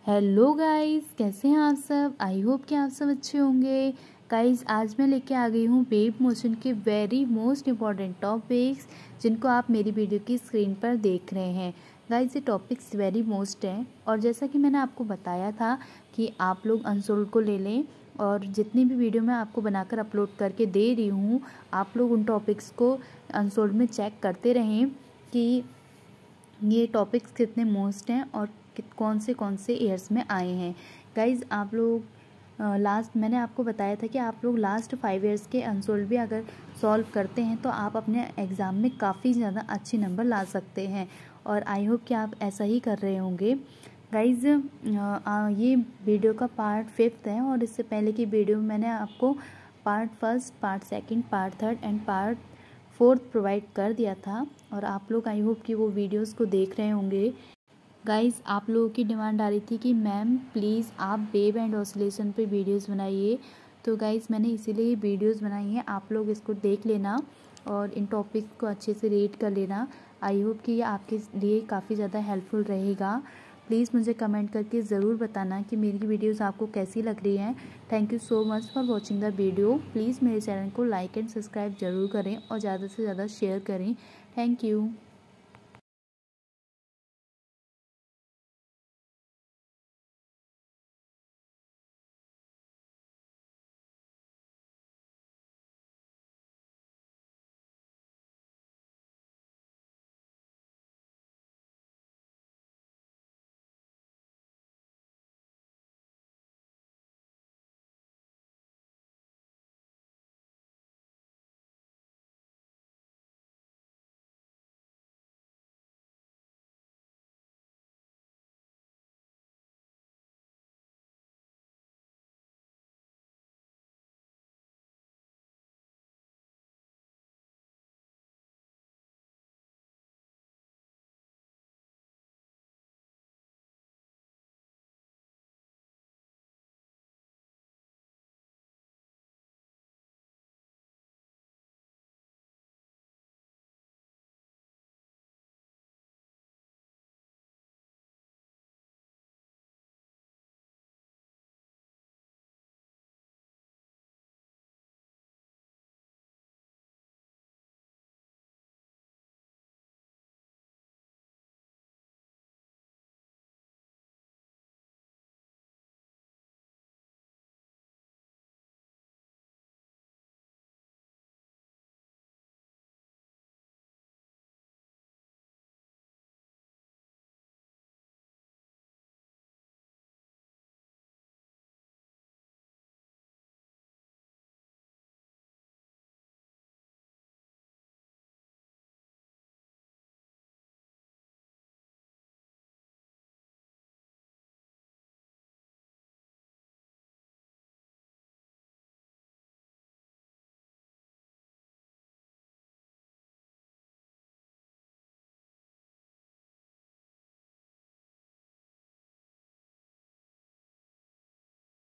Hello guys, कैसे हैं आप सब। आई होप कि आप सब अच्छे होंगे। गाइस, आज मैं लेके आ गई हूँ वेब मोशन के वेरी मोस्ट इम्पॉर्टेंट टॉपिक्स जिनको आप मेरी वीडियो की स्क्रीन पर देख रहे हैं। गाइस, ये टॉपिक्स वेरी मोस्ट हैं और जैसा कि मैंने आपको बताया था कि आप लोग अनसोल्ड को ले लें और जितनी भी वीडियो मैं आपको बनाकर अपलोड करके दे रही हूँ आप लोग उन टॉपिक्स को अनसोल्ड में चेक करते रहें कि ये टॉपिक्स कितने मोस्ट हैं और कौन से ईयर्स में आए हैं। गाइज़, आप लोग मैंने आपको बताया था कि आप लोग लास्ट 5 ईयर्स के अनसोल्ड भी अगर सॉल्व करते हैं तो आप अपने एग्ज़ाम में काफ़ी ज़्यादा अच्छे नंबर ला सकते हैं और आई होप कि आप ऐसा ही कर रहे होंगे। गाइज़, ये वीडियो का पार्ट 5 है और इससे पहले की वीडियो में मैंने आपको part 1, part 2, part 3 and part 4 provide कर दिया था और आप लोग आई होप कि वो वीडियोस को देख रहे होंगे। गाइज़, आप लोगों की डिमांड आ रही थी कि मैम प्लीज़ आप वेव एंड ऑसिलेशन पे वीडियोस बनाइए, तो गाइज़ मैंने इसीलिए वीडियोस बनाई हैं। आप लोग इसको देख लेना और इन टॉपिक को अच्छे से रीड कर लेना। आई होप कि ये आपके लिए काफ़ी ज़्यादा हेल्पफुल रहेगा। प्लीज़ मुझे कमेंट करके ज़रूर बताना कि मेरी वीडियोस आपको कैसी लग रही हैं। Thank you so much for watching the video. Please मेरे चैनल को लाइक एंड सब्सक्राइब ज़रूर करें और ज़्यादा से ज़्यादा शेयर करें। Thank you.